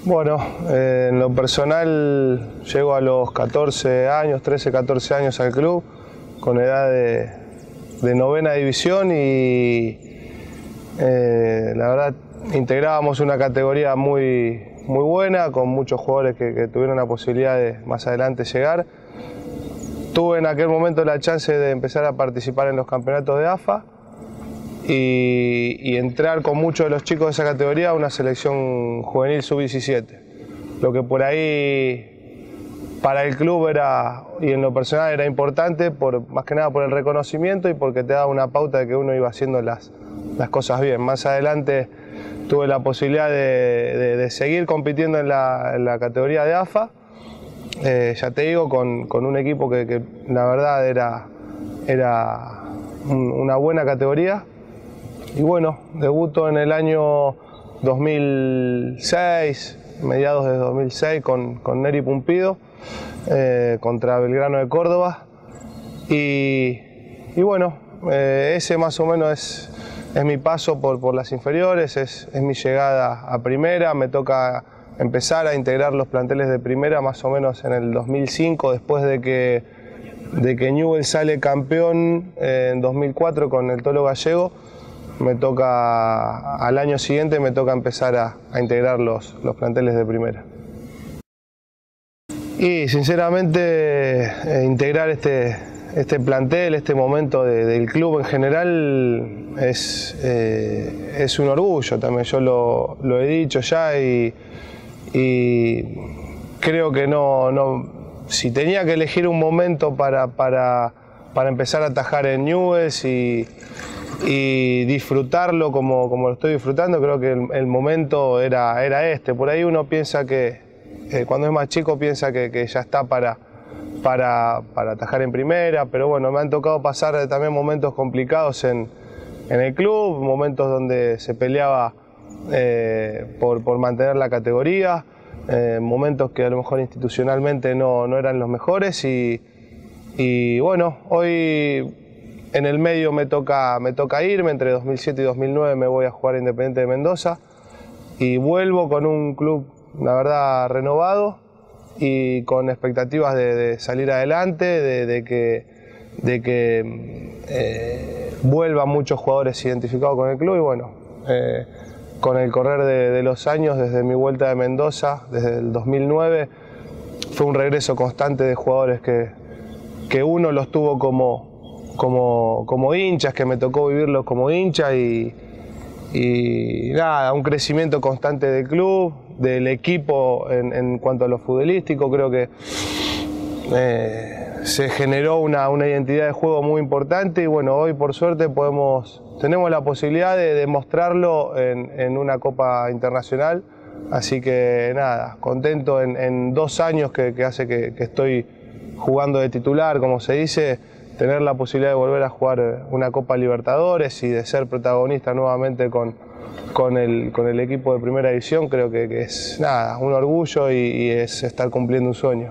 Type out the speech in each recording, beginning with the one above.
Bueno, en lo personal llego a los 14 años, 13, 14 años al club, con edad de novena división y la verdad integrábamos una categoría muy buena, con muchos jugadores que tuvieron la posibilidad de más adelante llegar. Tuve en aquel momento la chance de empezar a participar en los campeonatos de AFA y entrar con muchos de los chicos de esa categoría a una selección juvenil sub-17. Lo que por ahí para el club era, y en lo personal era importante, más que nada por el reconocimiento y porque te daba una pauta de que uno iba haciendo las cosas bien. Más adelante tuve la posibilidad de seguir compitiendo en la categoría de AFA, ya te digo, con un equipo que la verdad era una buena categoría. Y bueno, debuto en el año 2006, mediados de 2006, con Neri Pumpido, contra Belgrano de Córdoba. Y bueno, ese más o menos es mi paso por las inferiores, es mi llegada a primera. Me toca empezar a integrar los planteles de primera más o menos en el 2005, después de que Newell's sale campeón en 2004 con el Tolo Gallego. Me toca, al año siguiente me toca empezar a integrar los planteles de primera. Y sinceramente integrar este plantel, este momento del club en general es un orgullo también. Yo lo he dicho ya y creo que si tenía que elegir un momento para empezar a atajar en Newell's y disfrutarlo como lo estoy disfrutando, creo que el momento era este. Por ahí uno piensa que cuando es más chico piensa que ya está para atajar en primera, pero bueno, me han tocado pasar también momentos complicados en el club, momentos donde se peleaba por mantener la categoría, momentos que a lo mejor institucionalmente no eran los mejores y bueno, hoy en el medio me toca irme. Entre 2007 y 2009 me voy a jugar a Independiente de Mendoza y vuelvo con un club, la verdad, renovado y con expectativas de salir adelante, de que vuelvan muchos jugadores identificados con el club y bueno, con el correr de los años, desde mi vuelta de Mendoza, desde el 2009, fue un regreso constante de jugadores que uno los tuvo como hinchas, que me tocó vivirlos como hincha y nada, un crecimiento constante del club, del equipo en cuanto a lo futbolístico. Creo que se generó una identidad de juego muy importante y bueno, hoy por suerte tenemos la posibilidad de demostrarlo en una Copa Internacional, así que nada, contento en 2 años que hace que estoy jugando de titular, como se dice, tener la posibilidad de volver a jugar una Copa Libertadores y de ser protagonista nuevamente con el equipo de primera división. Creo que es nada, un orgullo y es estar cumpliendo un sueño.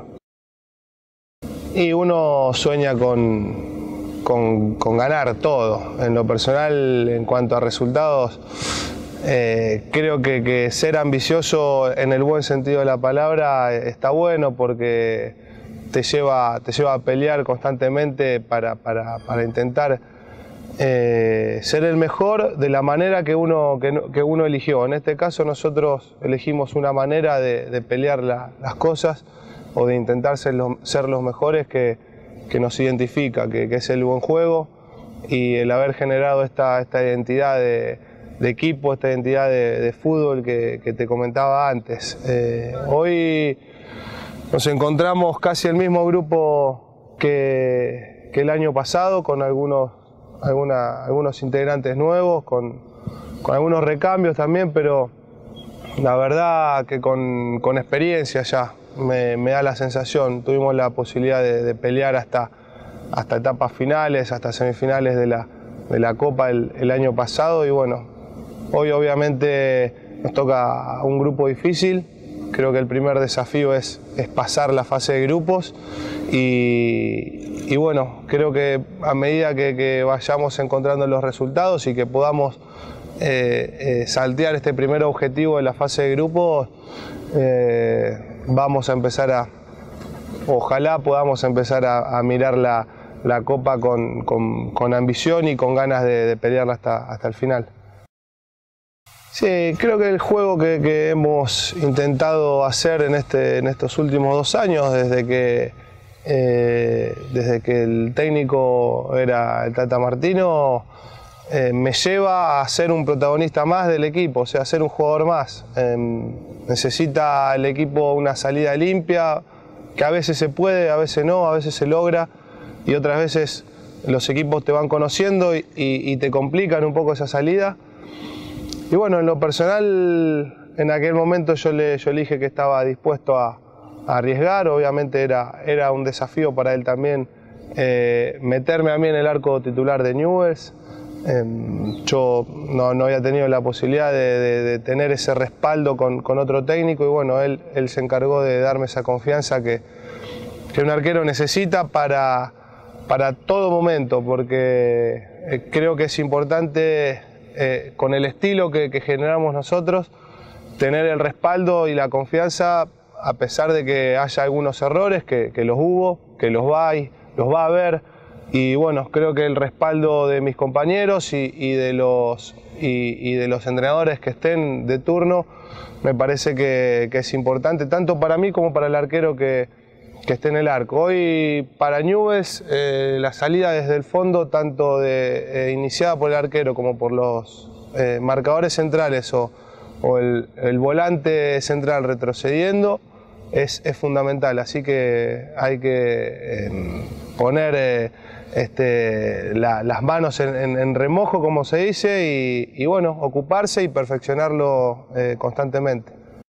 Y uno sueña con ganar todo. En lo personal, en cuanto a resultados, creo que ser ambicioso en el buen sentido de la palabra está bueno porque te lleva a pelear constantemente para intentar ser el mejor de la manera que uno eligió. En este caso nosotros elegimos una manera de pelear las cosas o de intentar ser los mejores que nos identifica, que es el buen juego y el haber generado esta identidad de equipo, esta identidad de fútbol que te comentaba antes. Hoy nos encontramos casi el mismo grupo que el año pasado, con algunos integrantes nuevos, con algunos recambios también, pero la verdad que con experiencia ya me da la sensación. Tuvimos la posibilidad de pelear hasta etapas finales, hasta semifinales de la Copa el año pasado y bueno, hoy obviamente nos toca un grupo difícil. Creo que el primer desafío es pasar la fase de grupos y bueno, creo que a medida que vayamos encontrando los resultados y que podamos saltear este primer objetivo de la fase de grupos, vamos a empezar ojalá podamos empezar a mirar la Copa con ambición y con ganas de pelearla hasta el final. Sí, creo que el juego que hemos intentado hacer en estos últimos 2 años, desde que el técnico era el Tata Martino, me lleva a ser un protagonista más del equipo, o sea, a ser un jugador más. Necesita el equipo una salida limpia, que a veces se puede, a veces no, a veces se logra, y otras veces los equipos te van conociendo y te complican un poco esa salida. Y bueno, en lo personal, en aquel momento yo dije que estaba dispuesto a arriesgar. Obviamente era un desafío para él también meterme a mí en el arco titular de Newell's. Yo no había tenido la posibilidad de tener ese respaldo con otro técnico, y bueno, él se encargó de darme esa confianza que un arquero necesita para todo momento, porque creo que es importante, con el estilo que generamos nosotros, tener el respaldo y la confianza, a pesar de que haya algunos errores, que los hubo, que los va a haber. Y bueno, creo que el respaldo de mis compañeros y de los entrenadores que estén de turno, me parece que es importante, tanto para mí como para el arquero que esté en el arco. Hoy para Newell's, la salida desde el fondo, tanto iniciada por el arquero como por los marcadores centrales o el volante central retrocediendo, es fundamental. Así que hay que poner las manos en remojo, como se dice, y bueno, ocuparse y perfeccionarlo constantemente.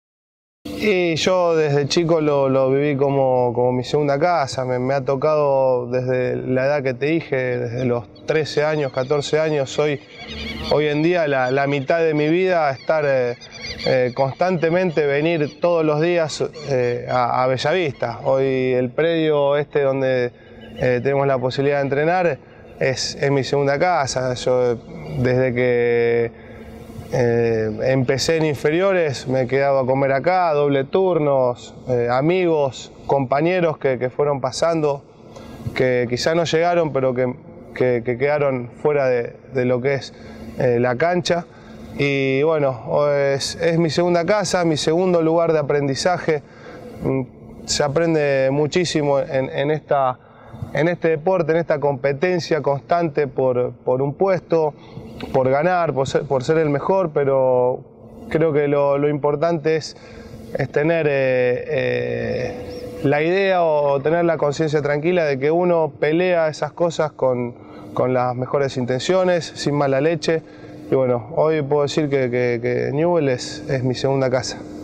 Y yo desde chico lo viví como mi segunda casa. Me ha tocado desde la edad que te dije, desde los 13 años, 14 años, hoy en día la mitad de mi vida, estar constantemente, venir todos los días a Bellavista. Hoy el predio donde tenemos la posibilidad de entrenar es mi segunda casa. Yo desde que empecé en inferiores me quedaba a comer acá, doble turnos, amigos, compañeros que fueron pasando, que quizá no llegaron, pero que quedaron fuera de lo que es la cancha. Y bueno, es mi segunda casa, mi segundo lugar de aprendizaje. Se aprende muchísimo en este deporte, en esta competencia constante por un puesto, por ganar, por ser el mejor, pero creo que lo importante es tener la idea o tener la conciencia tranquila de que uno pelea esas cosas con las intenciones, sin mala leche. Y bueno, hoy puedo decir que Newell's es mi segunda casa.